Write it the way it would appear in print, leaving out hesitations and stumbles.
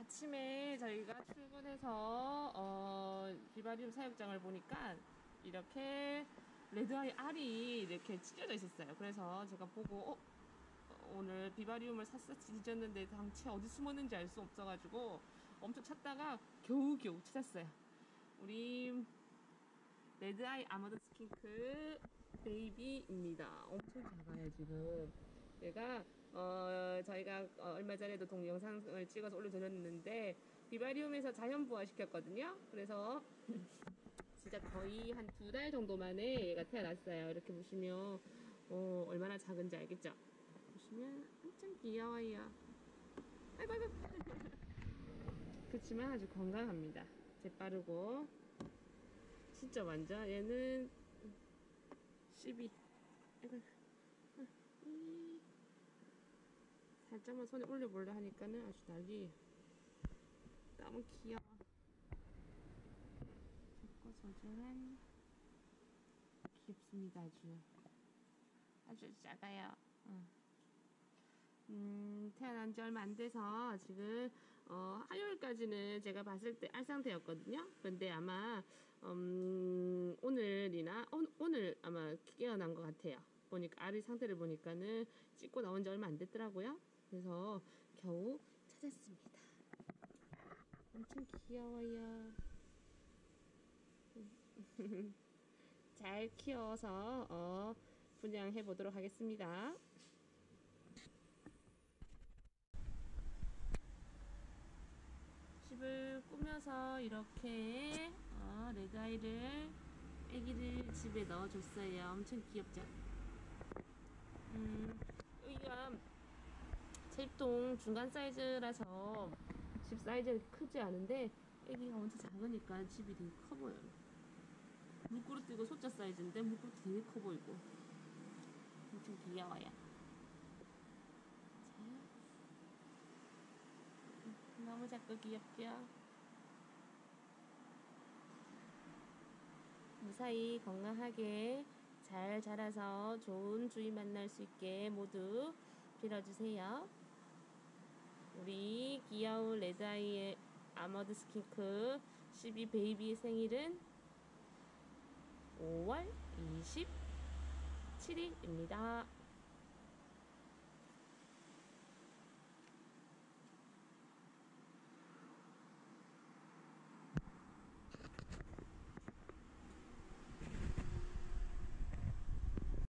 아침에 저희가 출근해서 비바리움 사육장을 보니까 이렇게 레드아이 알이 이렇게 찢어져 있었어요. 그래서 제가 보고 오늘 비바리움을 샅샅이 뒤졌는데 당최 어디 숨었는지 알 수 없어가지고 엄청 찾다가 겨우겨우 찾았어요. 우리 레드아이 아머드 스킨크 베이비입니다. 엄청 작아요 지금. 얘가 저희가 얼마 전에도 동영상을 찍어서 올려드렸는데 비바리움에서 자연 부화 시켰거든요. 그래서 진짜 거의 한 2달 정도 만에 얘가 태어났어요. 이렇게 보시면 얼마나 작은지 알겠죠? 보시면 엄청 귀여워요. 아이고 아이고. 그렇지만 아주 건강합니다. 재빠르고 진짜 완전 얘는 12. 아이고. 살짝만 손에 올려볼래 하니까는 아주 난리. 너무 귀여워. 작고 소중한 귀엽습니다. 아주 작아요. 태어난 지 얼마 안 돼서 지금 화요일까지는 제가 봤을 때 알 상태였거든요. 근데 아마 오늘 아마 깨어난 것 같아요. 보니까 알의 상태를 보니까는 찢고 나온 지 얼마 안 됐더라고요. 그래서 겨우 찾았습니다. 엄청 귀여워요. 잘 키워서 분양해 보도록 하겠습니다. 집을 꾸며서 이렇게 레드아이를 애기를 집에 넣어줬어요. 엄청 귀엽죠? 여기가 제 입동 중간 사이즈라서 집 사이즈는 크지 않은데 애기가 엄청 작으니까 집이 되게 커 보여요. 물그릇도 이거 소자 사이즈인데 물그릇도 되게 커 보이고 엄청 귀여워요. 자, 너무 작고 귀엽죠? 무사히 건강하게 잘 자라서 좋은 주인 만날 수 있게 모두 빌어주세요. 우리 귀여운 레드아이의 아머드 스킨크 12 베이비의 생일은 5월 27일입니다.